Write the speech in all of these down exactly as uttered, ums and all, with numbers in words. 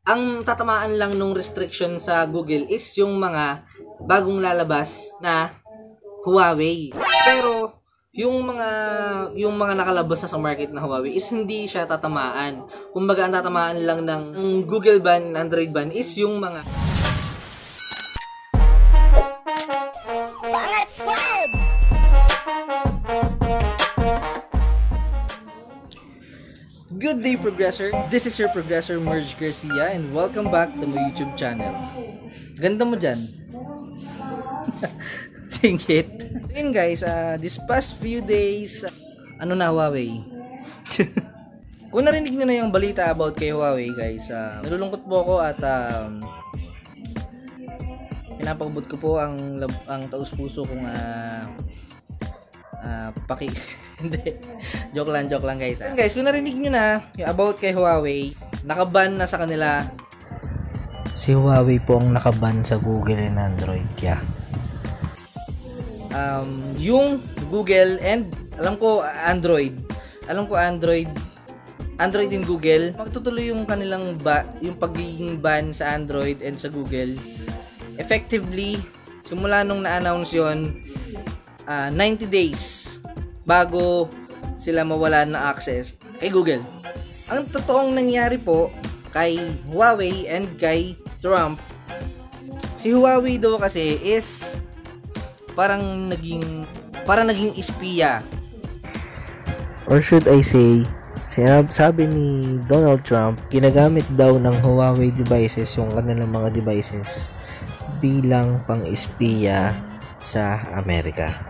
Ang tatamaan lang nung restriction sa Google is yung mga bagong lalabas na Huawei. Pero yung mga yung mga nakalabas na sa market na Huawei is hindi siya tatamaan. Kumbaga ang tatamaan lang ng Google ban, Android ban is yung mga Good day, Progressor! This is your Progressor Merge Garcia and welcome back to my YouTube channel. Ganda mo dyan. Singit. So yun guys, uh, this past few days, uh, ano na Huawei? Kung narinig nyo na yung balita about kay Huawei guys, uh, nalulungkot po ako at um, pinapakabot ko po ang, ang taus-puso kong uh, uh, paki... Hindi. Joke lang, joke lang guys. Ah. Guys, kung narinig nyo na yung about kay Huawei, nakaban na sa kanila. Si Huawei po ang nakaban sa Google and Android kaya. Um, yung Google and alam ko Android. Alam ko Android. Android and Google. Magtutuloy yung kanilang ba, yung pagiging ban sa Android and sa Google. Effectively, simula nung na-announce yun, uh, ninety days bago sila mawala ng access kay Google. Ang totoong nangyari po kay Huawei and kay Trump, si Huawei daw kasi is parang naging parang naging espiya. Or should I say, sabi ni Donald Trump, ginagamit daw ng Huawei devices yung kanilang mga devices bilang pang-espiya sa Amerika.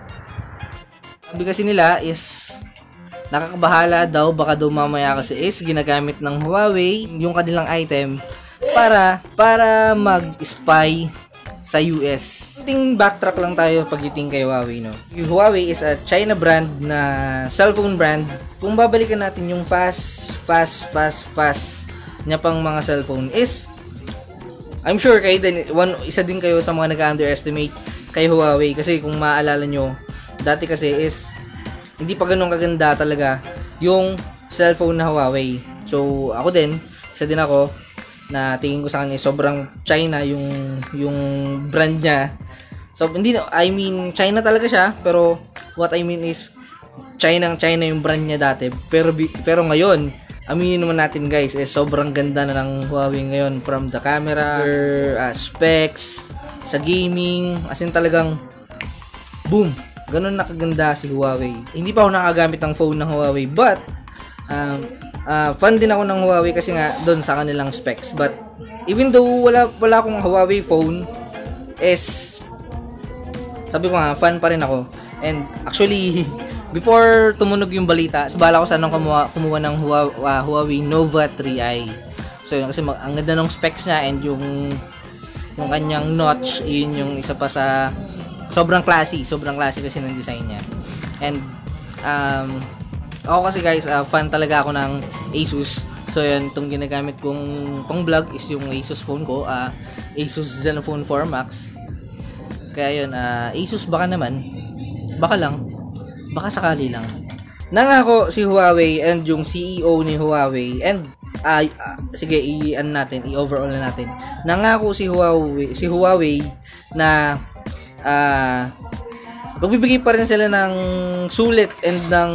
Sabi kasi nila is nakakabahala daw, baka daw mamaya kasi is ginagamit ng Huawei yung kanilang item para para mag-spy sa U S. Ting backtrack lang tayo pagiting kay Huawei, no. Yung Huawei is a China brand na cellphone brand. Kung babalikan natin yung fast fast fast fast niya pang mga cellphone is I'm sure kayo din one isa din kayo sa mga nag-underestimate kay Huawei kasi kung maaalala nyo, dati kasi is hindi pa ganun kaganda talaga yung cellphone na Huawei. So ako din, isa din ako na tingin ko sa kanya sobrang China yung yung brand niya. So hindi I mean China talaga siya, pero what I mean is China China yung brand niya dati. Pero pero ngayon, aminin naman natin guys, eh sobrang ganda na ng Huawei ngayon, from the camera, uh, specs, sa gaming, as in talagang boom. Ganun nakaganda si Huawei. Hindi pa ako nakagamit ng phone ng Huawei, but um, uh, fan din ako ng Huawei kasi nga doon sa kanilang specs. But even though wala wala akong Huawei phone, is sabi ko nga fan pa rin ako. And actually before tumunog yung balita, bala ko sanang kumuha, kumuha ng Huawei, uh, Huawei Nova three i. So yun, kasi ang ganda ng specs niya and yung yung kanyang notch, yun yung isa pa sa sobrang classy, sobrang classy kasi ng design niya. And um, ako kasi guys, uh, fan talaga ako ng Asus. So yun, itong ginagamit kong pang vlog is yung Asus phone ko, uh, Asus Zenfone four Max. Kaya yun, uh, Asus baka naman, baka lang, baka sakali lang. Nangako si Huawei and yung C E O ni Huawei and uh, uh, sige, i-ano natin, i-overall na natin. Nangako si Huawei, si Huawei na Ah, uh, magbibigay pa rin sila ng sulit and ng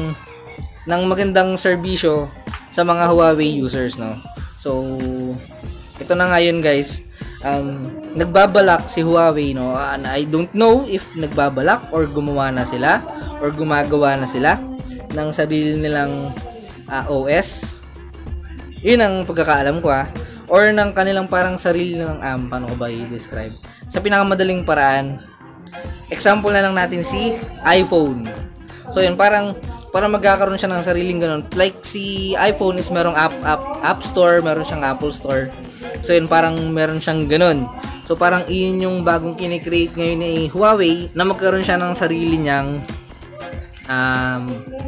ng magandang serbisyo sa mga Huawei users, no. So, ito na ngayon guys. Um, nagbabalak si Huawei, no. And I don't know if nagbabalak or gumawa na sila or gumagawa na sila ng sarili nilang uh, O S. 'Yun ang pagkakaalam ko, ah. Or ng kanilang parang sarili ng um, paano ko ba i-describe? Sa pinakamadaling paraan, example na lang natin si iPhone. So yun, parang parang magkakaroon siya ng sariling ganun. Like si iPhone is merong app, app, app store, meron siyang Apple Store. So yun, parang meron siyang ganun. So parang iyon yung bagong kine-create ngayon ni Huawei na magkaroon siya ng sarili niyang um,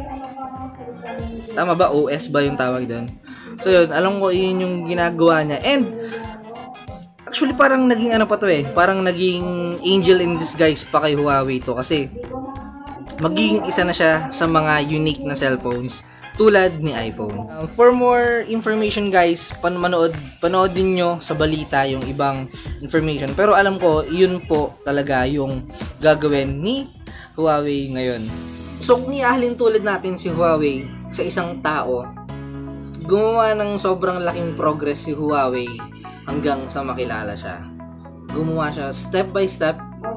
tama ba? O S ba yung tawag doon? So yun, alam ko yun yung ginagawa niya. And actually parang naging ano pa to eh, parang naging angel in disguise pa kay Huawei to kasi magiging isa na siya sa mga unique na cellphones tulad ni iPhone. Uh, for more information guys, pan manood, panoodin nyo sa balita yung ibang information. Pero alam ko, yun po talaga yung gagawin ni Huawei ngayon. So kung iahalin tulad natin si Huawei sa isang tao, gumawa ng sobrang laking progress si Huawei hanggang sa makilala siya. Gumawa siya step by step,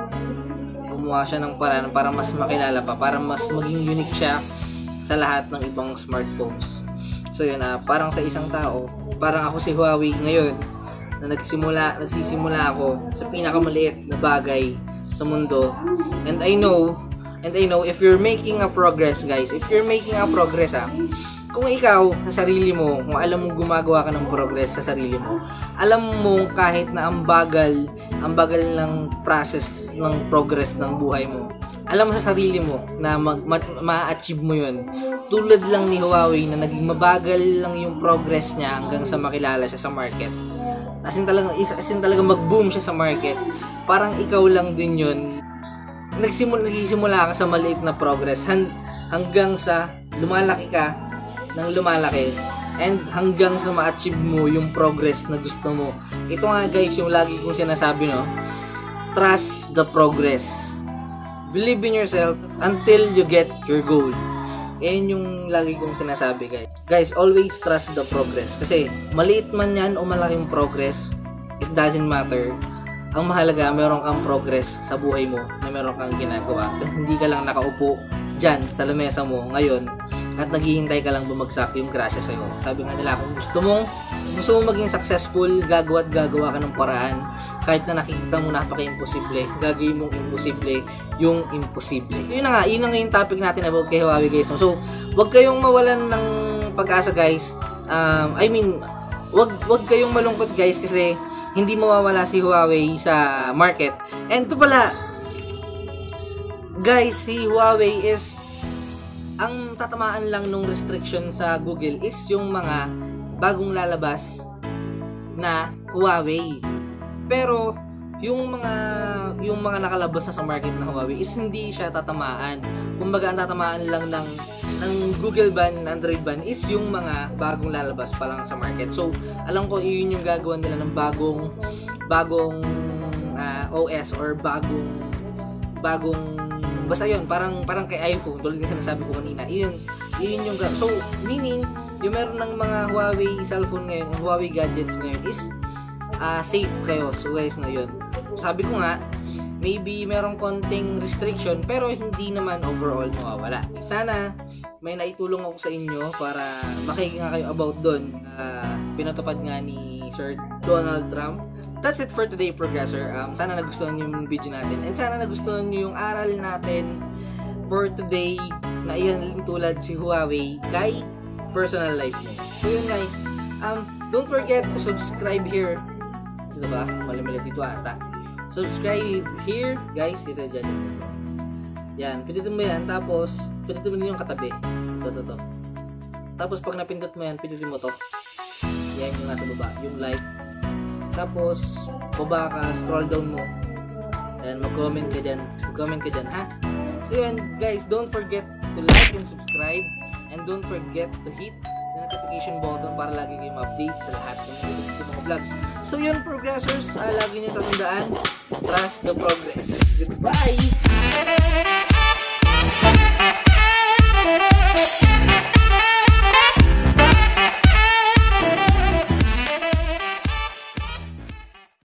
gumawa siya ng paraan para mas makilala pa, para mas maging unique siya sa lahat ng ibang smartphones. So yun, uh, parang sa isang tao, parang ako si Huawei ngayon na nagsimula, nagsisimula ako sa pinakamaliit na bagay sa mundo. And I know, and I know if you're making a progress guys, if you're making a progress ah, kung ikaw sa sarili mo, kung alam mong gumagawa ka ng progress sa sarili mo, alam mo kahit na ang bagal, ang bagal ng process ng progress ng buhay mo, alam mo sa sarili mo na mag, ma, ma-achieve mo yun. Tulad lang ni Huawei na naging mabagal lang yung progress niya hanggang sa makilala siya sa market. As in talagang, as in talagang mag-boom siya sa market. Parang ikaw lang din yun. Nagsimula, nagsisimula ka sa maliit na progress hanggang sa lumalaki ka ng lumalaki and hanggang sa ma-achieve mo yung progress na gusto mo. Ito nga guys yung lagi kong sinasabi, no? Trust the progress. Believe in yourself until you get your goal. Yan yung lagi kong sinasabi guys. Guys, always trust the progress. Kasi maliit man yan o malaking progress, it doesn't matter. Ang mahalaga, meron kang progress sa buhay mo na meron kang ginagawa. Hindi ka lang nakaupo dyan sa lamesa mo ngayon at naghihintay ka lang bumagsak yung grasya sa'yo. Sabi nga nila, kung gusto mong, gusto mong maging successful, gagawa at gagawa ka ng paraan. Kahit na nakikita mo napaka-imposible, gagawin mong imposible yung imposible. Yun na nga, yun na nga yung topic natin about kay Huawei guys. So, wag kayong mawalan ng pag-asa guys. Um, I mean, wag, wag kayong malungkot guys kasi hindi mawawala si Huawei sa market. And ito pala, guys, si Huawei is, ang tatamaan lang nung restriction sa Google is yung mga bagong lalabas na Huawei. Pero yung mga yung mga nakalabas na sa market na Huawei is hindi siya tatamaan. Kumbaga ang tatamaan lang ng ng Google ban, Android ban is yung mga bagong lalabas pa lang sa market. So, alam ko iyon yung gagawin nila ng bagong bagong uh, O S or bagong bagong basta yun, parang parang kay iPhone, tulad ng sinasabi ko kanina. Iyon, iyon yung so meaning yung meron ng mga Huawei cellphone ngayon, Huawei gadgets ngayon is uh, safe kayo. So guys, na yun. Sabi ko nga, maybe merong konting restriction pero hindi naman overall mawawala. Sana may naitulong ako sa inyo para makikinga kayo about doon. Uh, pinatupad nga ni Sir Donald Trump. That's it for today, Progressor. Um, sana nagustuhan niyo yung video natin and sana nagustuhan niyo yung aral natin for today na iyan tulad si Huawei kay personal life mo. So yun guys, um, don't forget to subscribe here. Ito ba? Mali-mali dito ata. Subscribe here, guys. Dito, dyan, dito. Yan, pindutin mo yan. Tapos, pindutin mo yung katabi. Ito, ito, ito. Tapos, pag napindot mo yan, pindutin mo to. Yan yung nasa baba. Yung like. Tapos, baba ka, scroll down mo. Yan, mag-comment ka dyan. Mag-comment ka dyan, ha? So, yan, guys. Don't forget to like and subscribe. And don't forget to hit the notification button para lagi kayong update sa lahat ng mga vlogs. So yun, Progressors, uh, lagi nyo tatandaan, trust the progress. Goodbye!